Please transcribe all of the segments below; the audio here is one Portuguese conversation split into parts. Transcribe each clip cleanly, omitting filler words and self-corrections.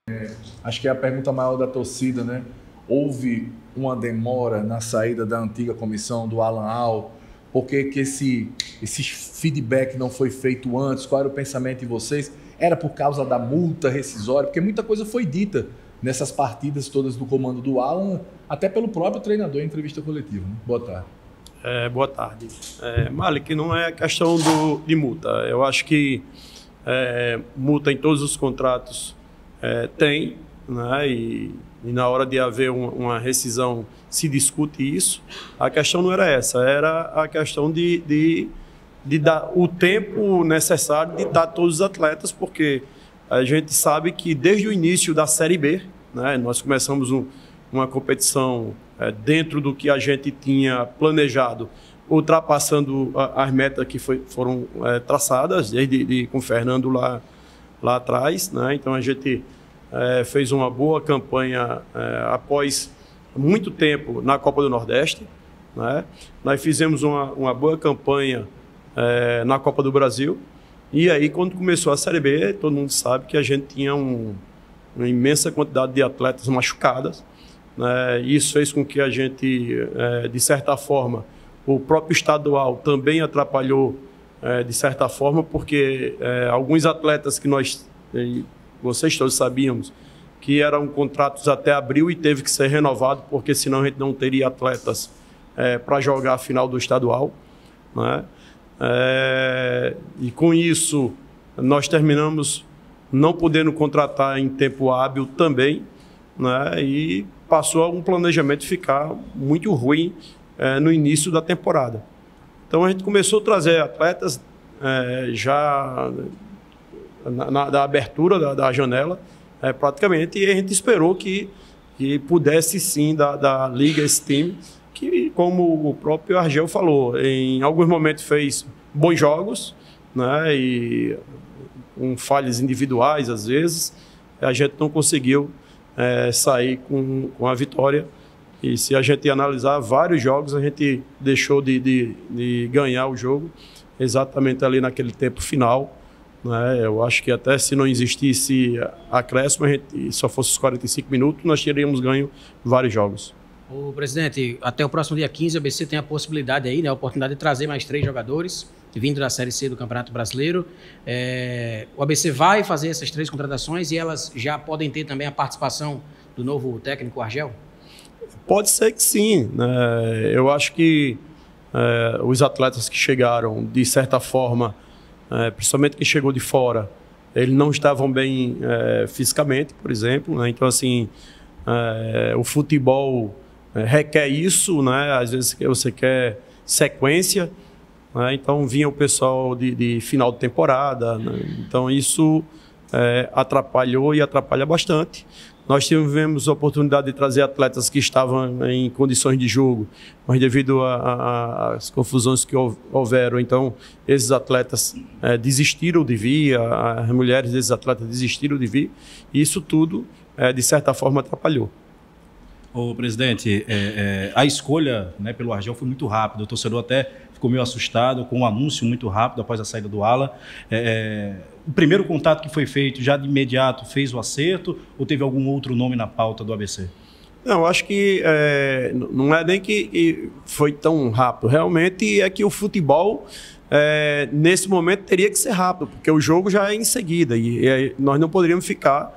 Acho que é a pergunta maior da torcida, né? Houve uma demora na saída da antiga comissão do Alan Al? Por que que esse feedback não foi feito antes? Qual era o pensamento de vocês? Era por causa da multa rescisória? Porque muita coisa foi dita nessas partidas todas do comando do Alan, até pelo próprio treinador em entrevista coletiva, né? Boa tarde. Boa tarde. Malik, não é questão de multa. Eu acho que multa em todos os contratos tem, né? E na hora de haver uma rescisão se discute isso. A questão não era essa, era a questão de dar o tempo necessário de dar todos os atletas, porque a gente sabe que desde o início da Série B, né, nós começamos uma competição dentro do que a gente tinha planejado, ultrapassando as metas que foram traçadas, desde com o Fernando lá atrás, né? Então a gente fez uma boa campanha após muito tempo na Copa do Nordeste, né? Nós fizemos uma boa campanha na Copa do Brasil, e aí quando começou a Série B, todo mundo sabe que a gente tinha uma imensa quantidade de atletas machucadas, né? Isso fez com que a gente, de certa forma, o próprio estadual também atrapalhou, de certa forma, porque alguns atletas que vocês todos sabíamos, que eram contratos até abril e teve que ser renovado, porque senão a gente não teria atletas para jogar a final do estadual, né? E com isso, nós terminamos não podendo contratar em tempo hábil também, né? E passou um planejamento ficar muito ruim no início da temporada. Então a gente começou a trazer atletas já da abertura da janela, praticamente, e a gente esperou que pudesse sim da Liga esse time, que, como o próprio Argel falou, em alguns momentos fez bons jogos, né? E com falhas individuais, às vezes, a gente não conseguiu sair com a vitória. E se a gente analisar vários jogos, a gente deixou de ganhar o jogo exatamente ali naquele tempo final, né? Eu acho que até se não existisse acréscimo, só fosse os 45 minutos, nós teríamos ganho vários jogos. O presidente, até o próximo dia 15, a ABC tem a possibilidade aí, né, a oportunidade de trazer mais 3 jogadores vindo da Série C do Campeonato Brasileiro. O ABC vai fazer essas 3 contratações e elas já podem ter também a participação do novo técnico Argel? Pode ser que sim, né? Eu acho que os atletas que chegaram, de certa forma, principalmente quem chegou de fora, eles não estavam bem fisicamente, por exemplo, né? Então, assim, o futebol requer isso, né? Às vezes você quer sequência, né? Então vinha o pessoal de final de temporada, né? Então isso atrapalhou e atrapalha bastante. Nós tivemos a oportunidade de trazer atletas que estavam em condições de jogo, mas devido às confusões que houveram, então esses atletas desistiram de vir, as mulheres desses atletas desistiram de vir, e isso tudo, de certa forma, atrapalhou. Ô, presidente, a escolha, né, pelo Argel foi muito rápida. O torcedor até ficou meio assustado com um anúncio muito rápido após a saída do Alan. O primeiro contato que foi feito, já de imediato, fez o acerto ou teve algum outro nome na pauta do ABC? Não, acho que não é nem que foi tão rápido. Realmente é que o futebol, nesse momento, teria que ser rápido, porque o jogo já é em seguida e nós não poderíamos ficar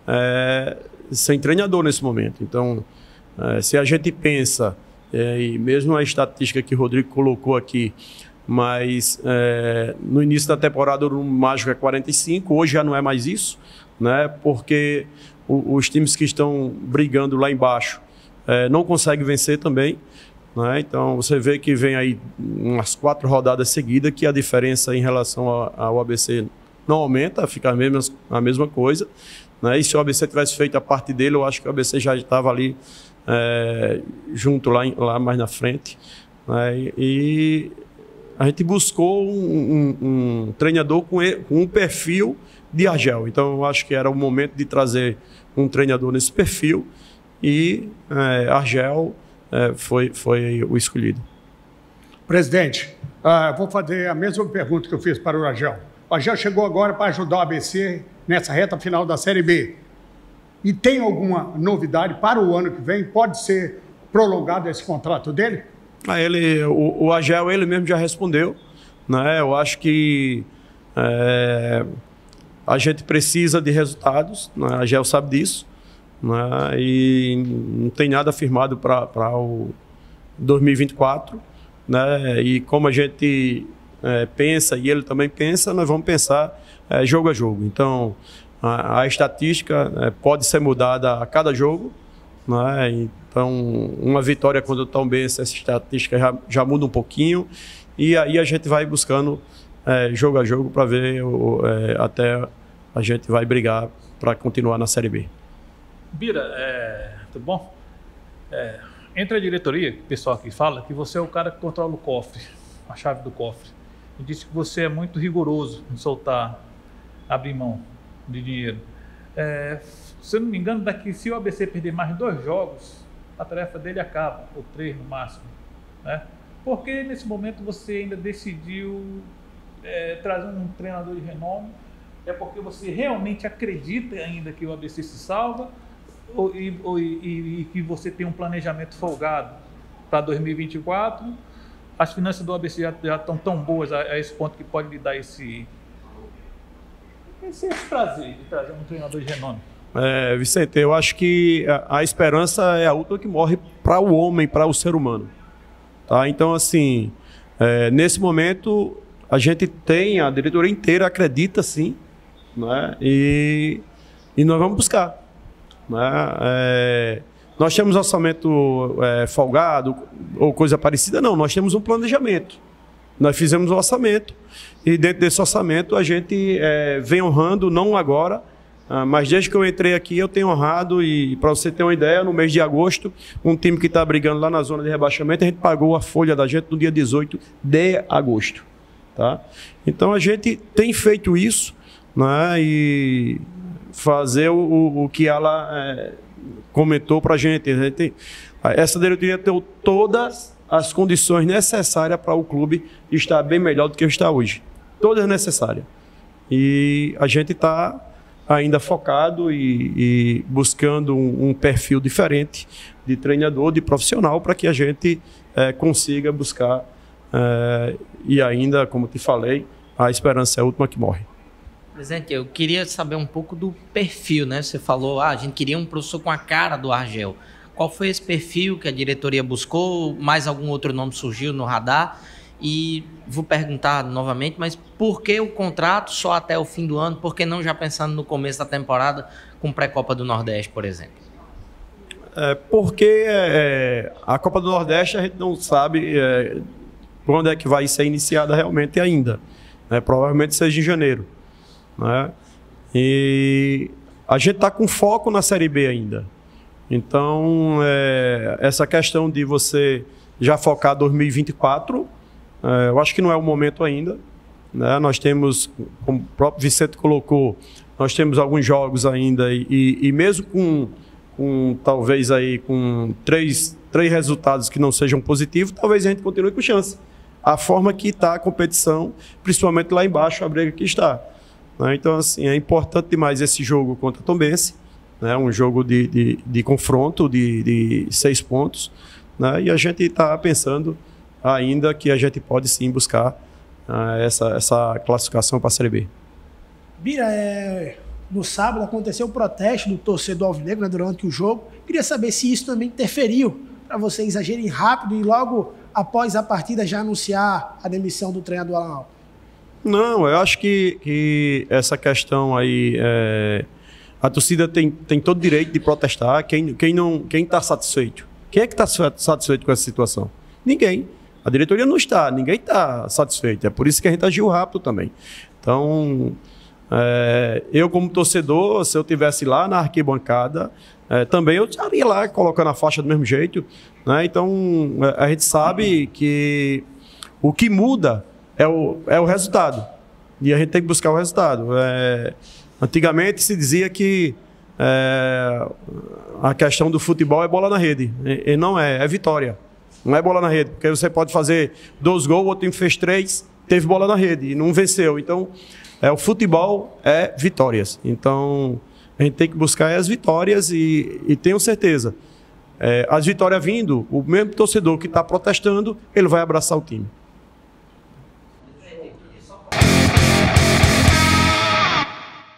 sem treinador nesse momento. Então, se a gente pensa, e mesmo a estatística que o Rodrigo colocou aqui, mas no início da temporada o mágico é 45, hoje já não é mais isso, né? Porque os times que estão brigando lá embaixo não conseguem vencer também, né? Então você vê que vem aí umas 4 rodadas seguidas que a diferença em relação ao ABC não aumenta, fica a mesma coisa, né? E se o ABC tivesse feito a parte dele, eu acho que o ABC já estava ali junto lá mais na frente, né? E a gente buscou um treinador com um perfil de Argel. Então, eu acho que era o momento de trazer um treinador nesse perfil e Argel foi o escolhido. Presidente, vou fazer a mesma pergunta que eu fiz para o Argel. O Argel chegou agora para ajudar o ABC nessa reta final da Série B. E tem alguma novidade para o ano que vem? Pode ser prolongado esse contrato dele? O Agel, ele mesmo já respondeu, né? Eu acho que a gente precisa de resultados, né? A Agel sabe disso, né? E não tem nada firmado para o 2024, né? E como a gente pensa e ele também pensa, nós vamos pensar jogo a jogo. Então, a estatística pode ser mudada a cada jogo, né? Então, uma vitória contra o Tombense, essa estatística já muda um pouquinho, e aí a gente vai buscando jogo a jogo para ver até a gente vai brigar para continuar na Série B. Bira, tudo bom? Entre a diretoria, o pessoal aqui fala que você é o cara que controla o cofre, a chave do cofre. E disse que você é muito rigoroso em abrir mão de dinheiro. Se eu não me engano, se o ABC perder mais 2 jogos, a tarefa dele acaba, ou 3 no máximo, né? Por que nesse momento você ainda decidiu trazer um treinador de renome? É porque você realmente acredita ainda que o ABC se salva e que você tem um planejamento folgado para 2024? As finanças do ABC já estão tão boas a esse ponto que pode lhe dar esse prazer de trazer um treinador de renome? Vicente, eu acho que a esperança é a última que morre para o homem, para o ser humano. Tá? Então, assim, nesse momento, a gente tem, a diretoria inteira acredita sim, né? E nós vamos buscar. Né? Nós temos orçamento folgado ou coisa parecida? Não, nós temos um planejamento. Nós fizemos um orçamento e dentro desse orçamento a gente vem honrando, não agora, mas desde que eu entrei aqui eu tenho honrado. E para você ter uma ideia, no mês de agosto, um time que está brigando lá na zona de rebaixamento, a gente pagou a folha da gente no dia 18 de agosto. Tá? Então a gente tem feito isso, né? E fazer o que ela comentou para a gente. Essa diretoria tem todas as condições necessárias para o clube estar bem melhor do que está hoje. Todas necessárias. E a gente está ainda focado e buscando um perfil diferente de treinador, de profissional, para que a gente consiga buscar, e ainda, como te falei, a esperança é a última que morre. Presidente, eu queria saber um pouco do perfil, né? Você falou, a gente queria um professor com a cara do Argel. Qual foi esse perfil que a diretoria buscou? Mais algum outro nome surgiu no radar? E vou perguntar novamente, mas por que o contrato só até o fim do ano? Por que não já pensando no começo da temporada com pré-Copa do Nordeste, por exemplo? Porque a Copa do Nordeste a gente não sabe quando é que vai ser iniciada realmente ainda. Provavelmente seja em janeiro. Né? E a gente está com foco na Série B ainda. Então, essa questão de você já focar 2024, eu acho que não é o momento ainda. Né? Nós temos, como o próprio Vicente colocou, nós temos alguns jogos ainda e mesmo com talvez aí com três resultados que não sejam positivos, talvez a gente continue com chance. A forma que está a competição, principalmente lá embaixo, a briga que está. Né? Então, assim, é importante demais esse jogo contra o Tombense, né? Um jogo de confronto de 6 pontos. Né? E a gente está pensando ainda que a gente pode sim buscar essa classificação para a Série B. Bira, no sábado aconteceu um protesto do torcedor alvinegro, né, durante o jogo. Queria saber se isso também interferiu para vocês agirem rápido e logo após a partida já anunciar a demissão do treinador Alan Al. Não, eu acho que essa questão aí, a torcida tem todo o direito de protestar. Quem está satisfeito? Quem é que está satisfeito com essa situação? Ninguém. A diretoria não está, ninguém está satisfeito. É por isso que a gente agiu rápido também. Então, eu como torcedor, se eu estivesse lá na arquibancada, também eu estaria lá colocando a faixa do mesmo jeito. Né? Então, a gente sabe que o que muda é o resultado. E a gente tem que buscar o resultado. Antigamente se dizia que a questão do futebol é bola na rede. E não é vitória. Não é bola na rede. Porque você pode fazer 2 gols, o outro time fez 3, teve bola na rede e não venceu. Então, o futebol é vitórias. Então, A gente tem que buscar as vitórias e tenho certeza, as vitórias vindo, o mesmo torcedor que está protestando, ele vai abraçar o time.